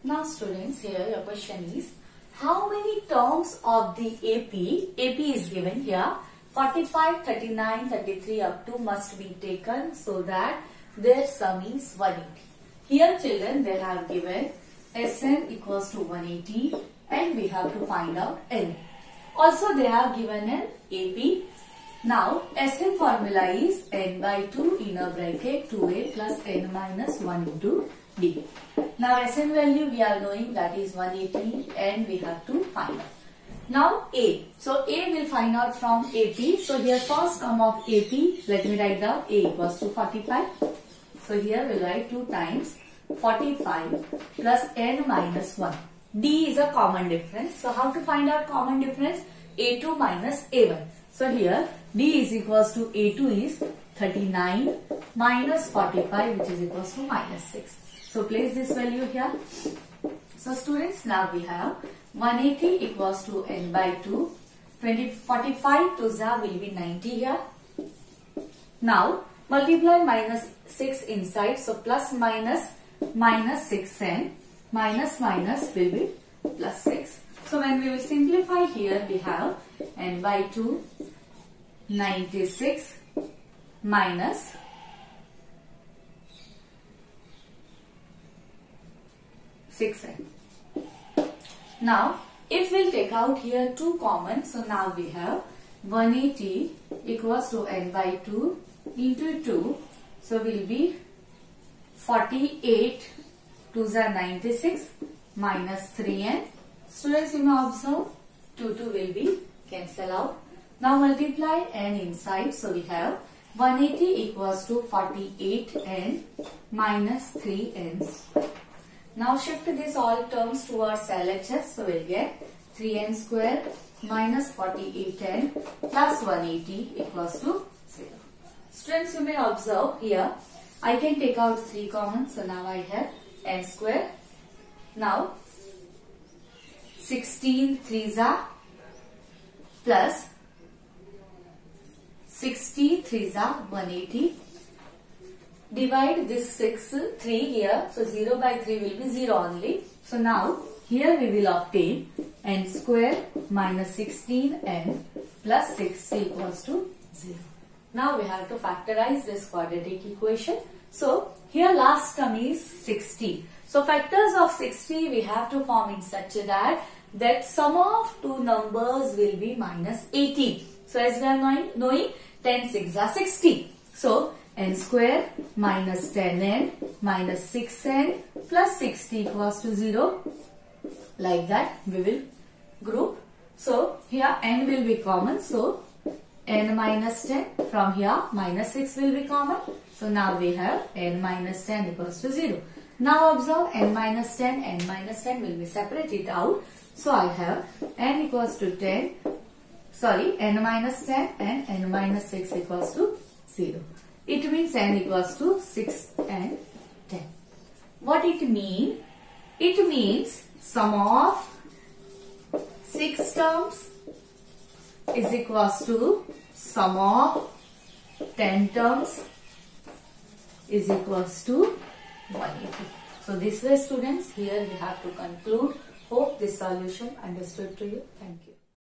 Now students, here your question is, how many terms of the AP is given here, 45, 39, 33 up to must be taken so that their sum is 180. Here children, they have given Sn equals to 180 and we have to find out N. Also they have given an AP. Now Sn formula is n by 2 inner bracket 2a plus n minus 1 into d. Now Sn value we are knowing, that is 180, and we have to find out. Now A. So A will find out from AP. So here first term of AP, let me write down A equals to 45. So here we'll write 2 times 45 plus n minus 1. D is a common difference. So how to find out common difference? A2 minus A1. So here D is equals to A2 is 39 minus 45, which is equals to minus 6. So place this value here. So students, now we have 180 equals to n by 2. 45 to the will be 90 here. Now multiply minus 6 inside. So plus minus 6n. Minus will be plus 6. So when we will simplify here, we have n by 2 96 minus 6n. Now if we'll take out here 2 common, so now we have 180 equals to n by 2 into 2, so will be 48 to the 96 minus 3n. Students, you may observe 2 will be cancel out. Now multiply n inside, so we have 180 equals to 48n minus 3n. Now shift these all terms towards LHS, so we'll get 3n square minus 48n plus 180 equals to 0. Students, you may observe here, I can take out 3 common, so now I have n square. Now 16 3s are plus 60 3s are 180. Divide this 3 here, so 0 by 3 will be 0 only. So now here we will obtain n square minus 16n plus 60 equals to 0. Now we have to factorize this quadratic equation. So here last term is 60. So factors of 60 we have to form in such a that sum of 2 numbers will be minus 80. So as we are knowing 10 6 are 60. So n square minus 10n minus 6n plus 60 equals to 0. Like that we will group. So here n will be common. So n minus 10, from here minus 6 will be common. So now we have n minus 10 equals to 0. Now observe n minus 10 will be separated out. So I have n equals to 10, n minus 10 and n minus 6 equals to 0. It means n equals to 6 and 10. What it means? It means sum of 6 terms is equals to sum of 10 terms is equals to 180. So this way students, here we have to conclude. Hope this solution understood to you. Thank you.